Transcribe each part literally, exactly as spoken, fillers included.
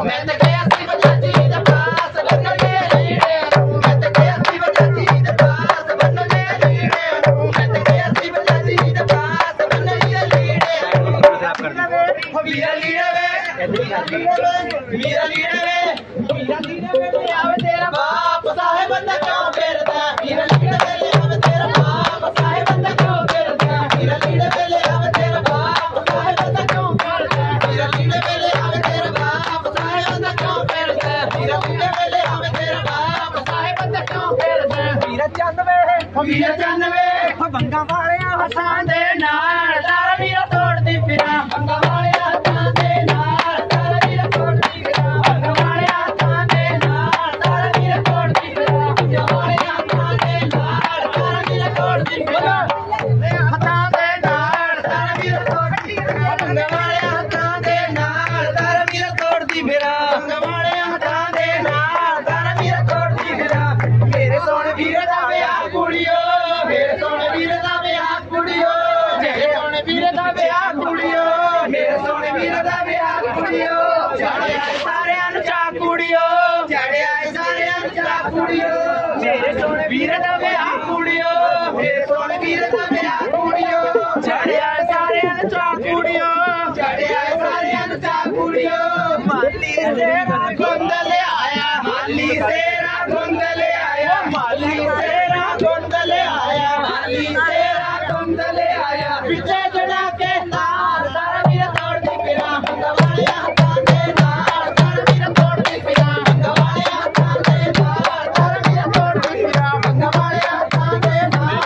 ਮੈਂ ਤੇ ਗਿਆ ਸੀ ਬਜਾਜੀ ਦੇ ਪਾਸ ਬੰਨੋ ਜੇ ਲੀੜੇ ਨੂੰ ਮੈਂ ਤੇ ਗਿਆ ਸੀ ਬਜਾਜੀ ਦੇ ਪਾਸ ਬੰਨੋ ਜੇ ਲੀੜੇ ਨੂੰ ਮੈਂ ਤੇ ਗਿਆ ਸੀ ਬਜਾਜੀ ਦੇ ਪਾਸ ਬੰਨੋ ਜੇ ਲੀੜੇ ਨੂੰ ਵੀਰਾ ਲੀੜੇ ਵੇ ਮੇਰਾ ਲੀੜੇ ਵੇ ਮੇਰਾ ਲੀੜੇ ਵੇ ਆਵੇ ਤੇਰਾ ਬਾਪ ਸਾਹਿਬ ਬੰਦਾ ਕਿਉਂ ਫਿਰਦਾ ਵੀਰਾ ਲੀੜੇ ਵੇ ਆਵੇ ਤੇਰਾ ਬਾਪ ਸਾਹਿਬ ਬੰਦਾ ਕਿਉਂ ਫਿਰਦਾ ਵੀਰਾ ਲੀੜੇ ਵੇ ਆਵੇ ਤੇਰਾ ਬਾਪ ਸਾਹਿਬ ਬੰਦਾ ਕਿਉਂ ਫਿਰਦਾ ਵੀਰਾ ਲੀੜੇ ਵੇ ਆਵੇ ਤੇਰਾ ਬਾਪ ਸਾਹਿਬ ਬੰਦਾ ਕਿਉਂ ਫਿਰਦਾ ਵੀਰਾ ਲੀੜੇ ਵੇ ਆਵੇ ਤੇਰਾ ਬਾਪ ਸਾਹਿਬ ਬੰਦਾ ਕਿਉਂ ਫਿਰਦਾ ਵੀਰਾ ਚੰਨ ਵੇ ਵੀਰਾ ਚੰਨ ਵੇ ਬੰਗਾ ਵਾਲਿਆਂ ਹੱਥਾਂ ਦੇ ਨਾਲ ਤਾਰਾ ਵੀਰਾ ਤੋੜਦੀ ਫਿਰਾਂ ਬੰਗਾ ਵਾਲਿਆਂ ਹੱਥਾਂ ਦੇ ਨਾਲ ਤਾਰਾ ਵੀਰਾ ਤੋੜਦੀ ਫਿਰਾਂ ਬੰਗਾ ਵਾਲਿਆਂ ਹੱਥਾਂ ਦੇ ਨਾਲ ਤਾਰਾ ਵੀਰਾ ਤੋੜਦੀ ਫਿਰਾਂ ਬੰਗਾ ਵਾਲਿਆਂ ਹੱਥਾਂ ਦੇ ਨਾਲ ਤਾਰਾ ਵੀਰਾ ਤੋੜਦੀ ਫਿਰਾਂ ਹੱਥਾਂ ਦੇ ਨਾਲ ਤਾਰਾ ਵੀਰਾ ਤੋੜਦੀ ਫਿਰਾਂ ਬੰਗਾ ਵਾਲਿਆਂ ਹੱਥਾਂ ਦੇ ਨਾਲ ਤਾਰਾ ਵੀਰਾ ਤੋੜਦੀ ਫਿਰਾਂ ਬੰਗਾ ਵਾਲਿਆਂ ਹੱਥਾਂ ਦੇ ਨਾਲ ਤਾਰਾ ਵੀਰਾ ਤੋੜਦੀ ਫਿਰਾਂ ਮੇਰੇ ਸੋਹਣੇ ਵੀਰੇ ਦਾ ਵਿਆਹ ਕੁੜੀਓ ਮੇਰੇ ਸੋਹਣੇ ਵੀਰੇ ਦਾ ਵਿਆਹ ਕੁੜੀਓ ਮੇਰੇ ਸੋਹਣੇ ਵੀਰੇ ਦਾ ਵਿਆਹ ਕੁੜੀਓ ਮੇਰੇ ਸੋਹਣੇ ਵੀਰੇ ਦਾ ਵਿਆਹ ਕੁੜੀਓ ਚੜਿਆ ਸਾਰਿਆਂ ਨੂੰ ਚਾ ਕੁੜੀਓ ਚੜਿਆ ਸਾਰਿਆਂ ਨੂੰ ਚਾ ਕੁੜੀਓ ਮੇਰੇ ਸੋਹਣੇ ਵੀਰੇ ਦਾ ਵਿਆਹ ਕੁੜੀਓ ਮੇਰੇ ਸੋਹਣੇ ਵੀਰੇ ਦਾ ਵਿਆਹ ਕੁੜੀਓ ਚੜਿਆ ਸਾਰਿਆਂ ਨੂੰ ਚਾ ਕੁੜੀਓ ਚੜਿਆ ਸਾਰਿਆਂ ਨੂੰ ਚਾ ਕੁੜੀਓ ਮਾਲੀ ਸੇਰਾ ਗੁੰਦ ਲਿਆਇਆ ਮਾਲੀ ਸੇਰਾ ਗੁੰਦ ਲਿਆਇਆ ਮਾਲੀ ਸੇਰਾ ਗੁੰਦ ਲਿਆਇਆ ਮਾਲੀ ਸੇਰਾ ਗੁੰਦ ਲਿਆਇਆ ਪਿੱਛੇ ਜੜਾ ਕੇ ਨਾਲ ਤਾਰਾ ਵੀਰਾ ਤੋੜਦੀ ਫਿਰਾਂ ਬੰਗਾ ਵਾਲਿਆਂ ਹੱਥਾਂ ਦੇ ਨਾਲ ਤਾਰਾ ਵੀਰਾ ਤੋੜਦੀ ਫਿਰਾਂ ਬੰਗਾ ਵਾਲਿਆਂ ਹੱਥਾਂ ਦੇ ਨਾਲ ਤਾਰਾ ਵੀਰਾ ਤੋੜਦੀ ਫਿਰਾਂ ਬੰਗਾ ਵਾਲਿਆਂ ਹੱਥਾਂ ਦੇ ਨਾਲ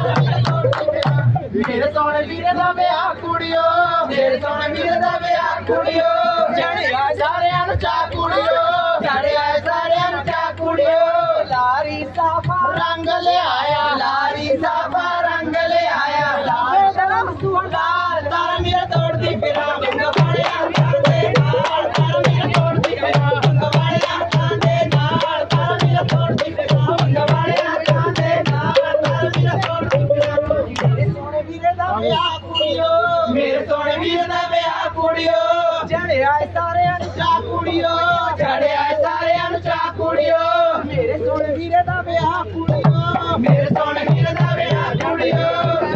ਮੇਰੇ ਸੋਹਣੇ ਵੀਰੇ ਦਾ ਵਿਆਹ ਕੁੜੀਓ ਮੇਰੇ ਸੋਹਣੇ ਵੀਰੇ ਦਾ ਵਿਆਹ ਕੁੜੀਓ ਚੜਿਆ ਸਾਰਿਆਂ ਨੂੰ ਚਾ ਕੁੜੀਓ ਚੜਿਆ ਸਾਰਿਆਂ ਨੂੰ ਚਾ ਕੁੜੀਓ ਲਾਰੀ ਸਾਫਾ ਰੰਗ ਲਿਆਇਆ ਲਾਰੀ ਸਾਫਾ ਰੰਗ ਲਿਆਇਆ ਲਾਲ ਲਾਲ ਤਾਰਾ ਮੇਰਾ ਤੋੜਦੀ ਫਿਰਾਂ ਬੰਗਾ ਵਾਲਿਆਂ ਹੱਥਾਂ ਦੇ ਨਾਲ ਤਾਰਾ ਮੇਰਾ ਤੋੜਦੀ ਫਿਰਾਂ ਬੰਗਾ ਵਾਲਿਆਂ ਹੱਥਾਂ ਦੇ ਨਾਲ ਤਾਰਾ ਮੇਰਾ ਤੋੜਦੀ ਫਿਰਾਂ ਬੰਗਾ ਵਾਲਿਆਂ ਹੱਥਾਂ ਦੇ ਨਾਲ ਤਾਰਾ ਮੇਰਾ ਤੋੜਦੀ ਫਿਰਾਂ ਮੇਰੇ ਸੋਹਣੇ ਵੀਰੇ ਦਾ ਵਿਆਹ ਕੁੜੀਓ ਮੇਰੇ ਸੋਹਣੇ ਵੀਰੇ ਦਾ ਵਿਆਹ ਕੁੜੀਓ ਚੜਿਆ ਸਾਰਿਆਂ ਨੂੰ ਚਾ ਕੁੜੀਓ ਚੜਿਆ ਸਾਰਿਆਂ ਨੂੰ ਚਾ ਕੁੜੀਓ ਮੇਰੇ ਸੋਹਣੇ ਵੀਰੇ ਦਾ ਵਿਆਹ ਕੁੜੀਓ ਮੇਰੇ ਸੋਹਣੇ ਵੀਰੇ ਦਾ ਵਿਆਹ ਕੁੜੀਓ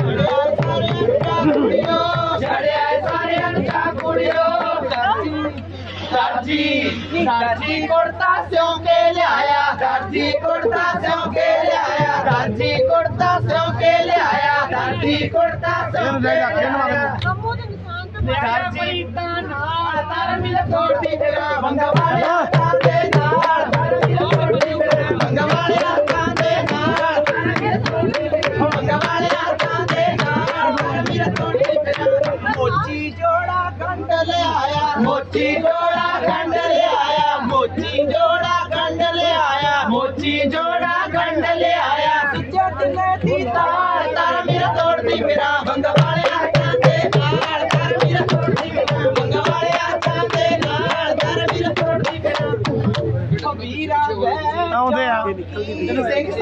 ਚੜਿਆ ਸਾਰਿਆਂ ਨੂੰ ਚਾ ਕੁੜੀਓ ਦਰਜੀ ਦਰਜੀ ਕੁੜਤਾ ਸਿਉਂ ਕੇ ਲਿਆਇਆ ਦਰਜੀ ਕੁੜਤਾ ਸਿਉਂ ਕੇ ਲਿਆਇਆ ਦਰਜੀ ਕੁੜਤਾ ਸਿਉਂ ਕੇ ਲਿਆਇਆ ਦਰਜੀ ਕੁੜਤਾ ਸਿਉਂ ਕੇ ਲਿਆਇਆ ਦਰਜੀ ਦਾ ਨਾਲ ਤਾਰਾ ਮੇਰਾ ਤੋੜਦੀ ਫਿਰਾਂ ਬੰਗਾ ਵਾਲਿਆਂ ਹੱਥਾਂ ਦੇ ਨਾਲ ਤਾਰਾ ਮੇਰਾ ਤੋੜਦੀ ਫਿਰਾਂ ਬੰਗਾ ਵਾਲਿਆਂ ਹੱਥਾਂ ਦੇ ਨਾਲ ਤਾਰਾ ਮੇਰਾ ਤੋੜਦੀ ਫਿਰਾਂ ਬੰਗਾ ਵਾਲਿਆਂ ਹੱਥਾਂ ਦੇ ਨਾਲ ਤਾਰਾ ਮੇਰਾ ਤੋੜਦੀ ਫਿਰਾਂ ਮੋਚੀ ਜੋੜਾ ਗੰਢ ਲਿਆਇਆ ਮੋਚੀ ਜੋੜਾ ਗੰਢ ਲਿਆਇਆ ਮੋਚੀ ਜੋੜਾ ਗੰਢ ਲਿਆਇਆ ਮੋਚੀ ਜੋੜਾ ਗੰਢ ਲਿਆਇਆ ਜੱਟ ਨੇ ਦੀ ਤਾਰ ਤਾਰਾ ਮੇਰਾ ਤੋੜਦੀ ਫਿਰਾਂ ਬੰਗਾ ਵਾਲਿਆਂ ਹੱਥਾਂ ਦੇ ਨਾਲ ਤਾਰਾ ਮੇਰਾ ਤੋੜਦੀ ਫਿਰਾਂ ਬੰਗਾ ਵਾਲਿਆਂ ਹੱਥਾਂ ਦੇ ਨਾਲ ਤਾਰਾ ਮੇਰਾ ਤੋੜਦੀ ਫਿਰਾਂ ਵੀਰਾ ਵੇ ਆਉਂਦੇ ਆ ਸਿੰਘ